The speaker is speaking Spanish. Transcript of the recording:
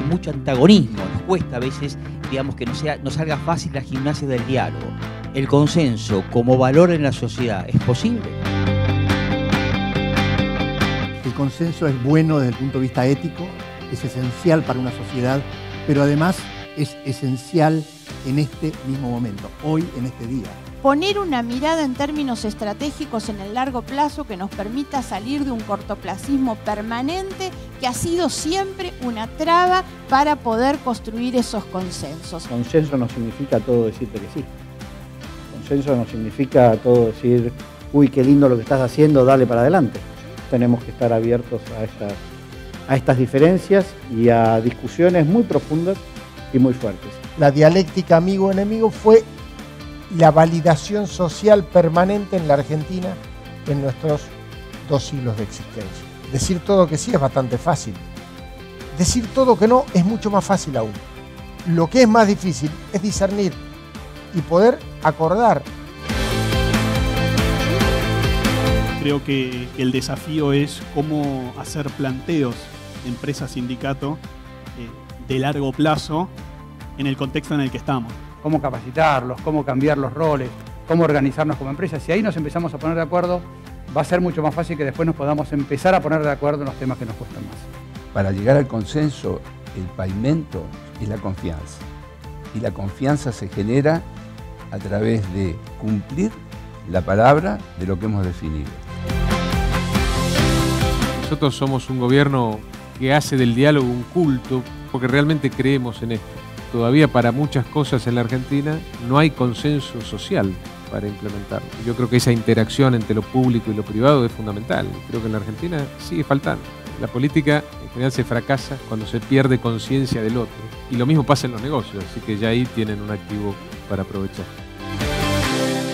mucho antagonismo, nos cuesta a veces, digamos, que no salga fácil la gimnasia del diálogo. ¿El consenso como valor en la sociedad es posible? El consenso es bueno desde el punto de vista ético, es esencial para una sociedad, pero además es esencial en este mismo momento, hoy, en este día. Poner una mirada en términos estratégicos en el largo plazo que nos permita salir de un cortoplacismo permanente que ha sido siempre una traba para poder construir esos consensos. Consenso no significa todo decirte que sí. Consenso no significa todo decir, uy, qué lindo lo que estás haciendo, dale para adelante. Tenemos que estar abiertos a estas diferencias y a discusiones muy profundas y muy fuertes. La dialéctica amigo-enemigo fue la validación social permanente en la Argentina en nuestros 2 siglos de existencia. Decir todo que sí es bastante fácil. Decir todo que no es mucho más fácil aún. Lo que es más difícil es discernir y poder acordar. Creo que el desafío es cómo hacer planteos de empresa-sindicato de largo plazo en el contexto en el que estamos. Cómo capacitarlos, cómo cambiar los roles, cómo organizarnos como empresa. Si ahí nos empezamos a poner de acuerdo, va a ser mucho más fácil que después nos podamos empezar a poner de acuerdo en los temas que nos cuestan más. Para llegar al consenso, el pavimento es la confianza. Y la confianza se genera a través de cumplir la palabra de lo que hemos definido. Nosotros somos un gobierno que hace del diálogo un culto porque realmente creemos en esto. Todavía para muchas cosas en la Argentina no hay consenso social para implementarlo. Yo creo que esa interacción entre lo público y lo privado es fundamental. Creo que en la Argentina sigue faltando. La política en general se fracasa cuando se pierde conciencia del otro. Y lo mismo pasa en los negocios, así que ya ahí tienen un activo para aprovechar.